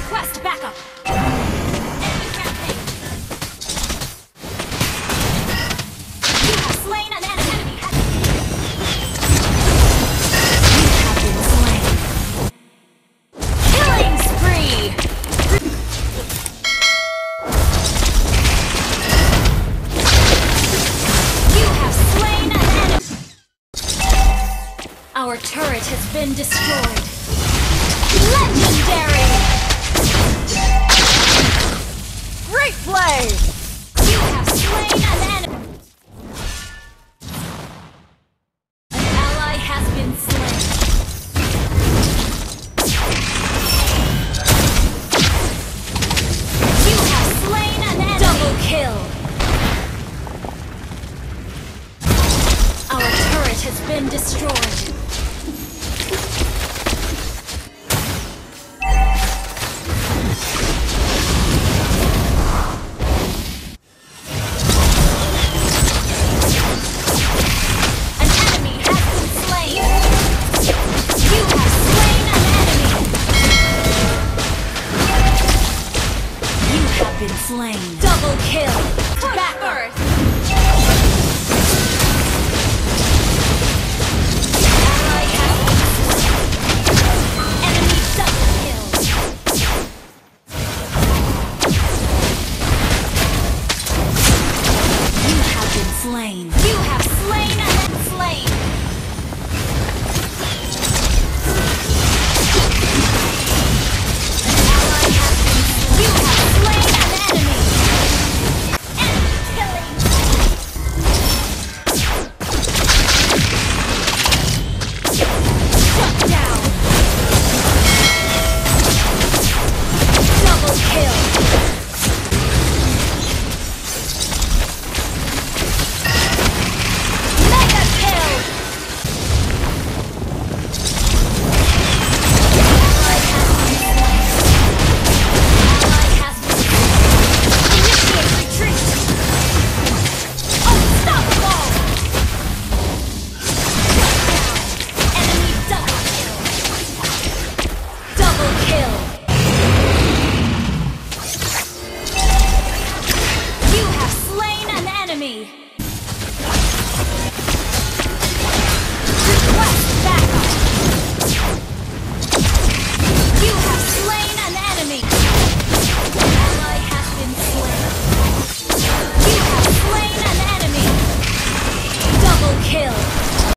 Request backup! Enemy rampage! You have slain an enemy! You have been slain! Killing spree! You have slain an enemy! Our turret has been destroyed! Legendary! Great play! You have slain an enemy! An ally has been slain. You have slain an enemy! Double kill! Our turret has been destroyed. Been slain. Double kill!